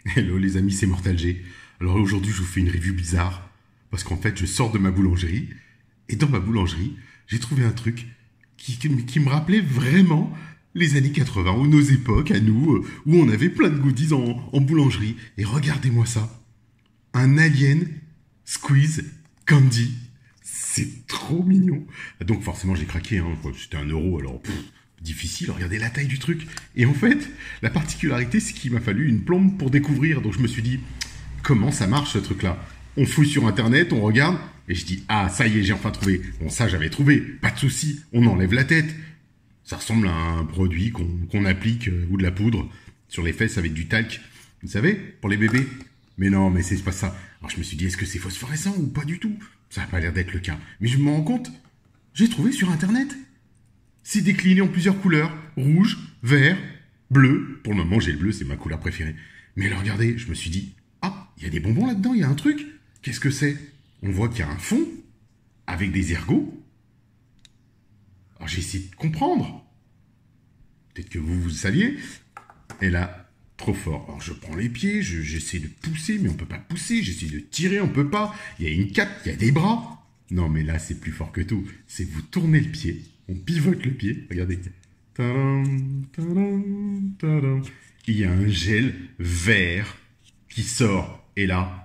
Hello les amis, c'est Mortal G. Alors aujourd'hui, je vous fais une review bizarre parce qu'en fait, je sors de ma boulangerie et dans ma boulangerie, j'ai trouvé un truc qui me rappelait vraiment les années 80 ou nos époques à nous où on avait plein de goodies en boulangerie. Et regardez-moi ça, un Alien Squeeze Candy. C'est trop mignon. Donc forcément, j'ai craqué. Hein. C'était 1 euro, alors difficile. Regardez la taille du truc. Et en fait, la particularité, c'est qu'il m'a fallu une plombe pour découvrir. Donc je me suis dit, comment ça marche ce truc-là? On fouille sur Internet, on regarde, et je dis, ah, ça y est, j'ai enfin trouvé. Bon, ça, j'avais trouvé. Pas de souci. On enlève la tête. Ça ressemble à un produit qu'on applique, ou de la poudre, sur les fesses avec du talc. Vous savez, pour les bébés. Mais non, mais c'est pas ça. Alors je me suis dit, est-ce que c'est phosphorescent ou pas du tout? Ça n'a pas l'air d'être le cas. Mais je me rends compte, j'ai trouvé sur Internet. C'est décliné en plusieurs couleurs. Rouge, vert, bleu. Pour le moment, j'ai le bleu, c'est ma couleur préférée. Mais là, regardez, je me suis dit, ah, il y a des bonbons là-dedans, il y a un truc. Qu'est-ce que c'est? On voit qu'il y a un fond avec des ergots. Alors j'ai essayé de comprendre. Peut-être que vous saviez. Et là, trop fort. Alors je prends les pieds, j'essaie de pousser, mais on peut pas pousser. J'essaie de tirer, on peut pas. Il y a une cape, il y a des bras. Non, mais là, c'est plus fort que tout. C'est vous tournez le pied, on pivote le pied. Regardez. Tadam, tadam, tadam. Il y a un gel vert qui sort. Et là,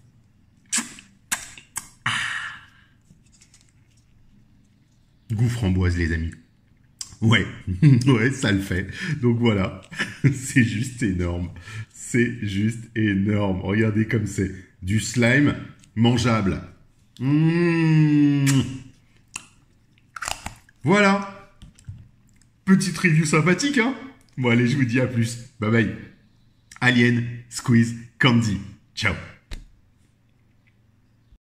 goût framboise, les amis. Ouais, ouais, ça le fait. Donc voilà, c'est juste énorme. C'est juste énorme. Regardez comme c'est. Du slime mangeable. Mmh. Voilà. Petite review sympathique, hein? Bon, allez, je vous dis à plus. Bye bye. Alien Squeeze Candy. Ciao.